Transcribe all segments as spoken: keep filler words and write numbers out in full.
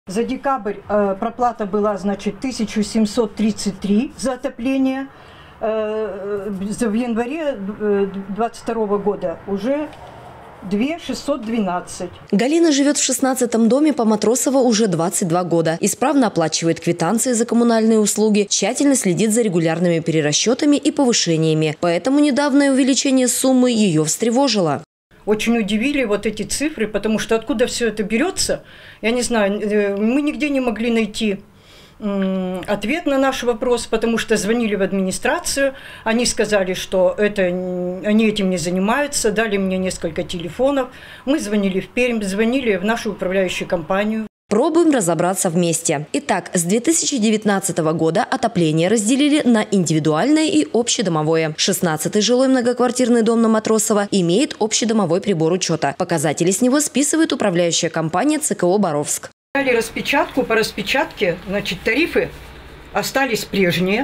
За декабрь э, проплата была, значит, тысяча семьсот тридцать три за отопление. Э, в январе двадцать второго года уже две тысячи шестьсот двенадцать. Галина живет в шестнадцатом доме по Матросова уже двадцать два года. Исправно оплачивает квитанции за коммунальные услуги, тщательно следит за регулярными перерасчетами и повышениями. Поэтому недавнее увеличение суммы ее встревожило. Очень удивили вот эти цифры, потому что откуда все это берется, я не знаю, мы нигде не могли найти ответ на наш вопрос, потому что звонили в администрацию, они сказали, что это, они этим не занимаются, дали мне несколько телефонов, мы звонили в Пермь, звонили в нашу управляющую компанию. Пробуем разобраться вместе. Итак, с две тысячи девятнадцатого года отопление разделили на индивидуальное и общедомовое. шестнадцатый жилой многоквартирный дом на Матросова имеет общедомовой прибор учета. Показатели с него списывает управляющая компания ЦКО «Боровск». Дали распечатку, по распечатке, значит, тарифы остались прежние.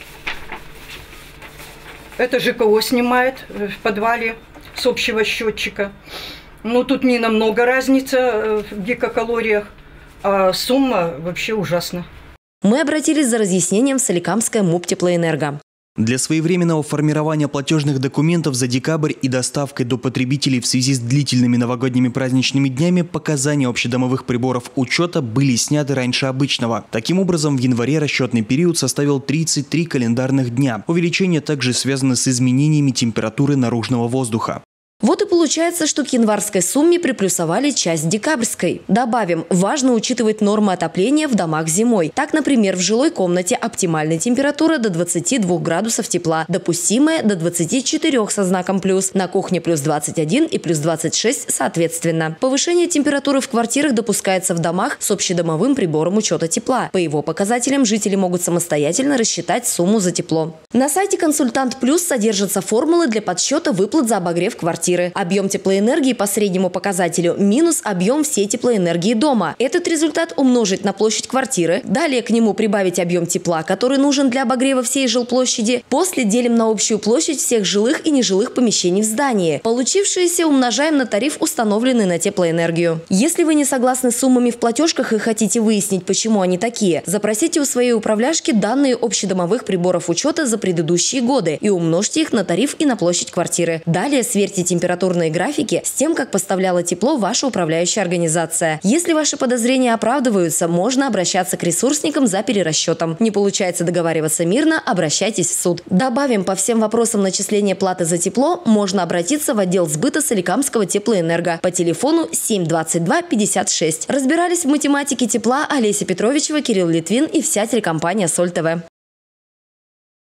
Это ЖКО снимает в подвале с общего счетчика. Ну, тут не намного разница в гигакалориях. А сумма вообще ужасна. Мы обратились за разъяснением в Соликамское МУП «Теплоэнерго». Для своевременного формирования платежных документов за декабрь и доставкой до потребителей в связи с длительными новогодними праздничными днями показания общедомовых приборов учета были сняты раньше обычного. Таким образом, в январе расчетный период составил тридцать три календарных дня. Увеличение также связано с изменениями температуры наружного воздуха. Вот и получается, что к январской сумме приплюсовали часть декабрьской. Добавим, важно учитывать нормы отопления в домах зимой. Так, например, в жилой комнате оптимальная температура до двадцати двух градусов тепла, допустимая до двадцати четырёх со знаком плюс, на кухне плюс двадцать один и плюс двадцать шесть соответственно. Повышение температуры в квартирах допускается в домах с общедомовым прибором учета тепла. По его показателям жители могут самостоятельно рассчитать сумму за тепло. На сайте «Консультант Плюс» содержатся формулы для подсчета выплат за обогрев квартиры. Объем теплоэнергии по среднему показателю минус объем всей теплоэнергии дома. Этот результат умножить на площадь квартиры. Далее к нему прибавить объем тепла, который нужен для обогрева всей жилплощади. После делим на общую площадь всех жилых и нежилых помещений в здании. Получившееся умножаем на тариф, установленный на теплоэнергию. Если вы не согласны с суммами в платежках и хотите выяснить, почему они такие, запросите у своей управляшки данные общедомовых приборов учета за предыдущие годы и умножьте их на тариф и на площадь квартиры. Далее сверьте температуру. температурные графики с тем, как поставляла тепло ваша управляющая организация. Если ваши подозрения оправдываются, можно обращаться к ресурсникам за перерасчетом. Не получается договариваться мирно, обращайтесь в суд. Добавим, по всем вопросам начисления платы за тепло можно обратиться в отдел сбыта Соликамского теплоэнерго по телефону семь двадцать два пятьдесят шесть. Разбирались в математике тепла Олеся Петровичева, Кирилл Литвин и вся телекомпания Соль ТВ.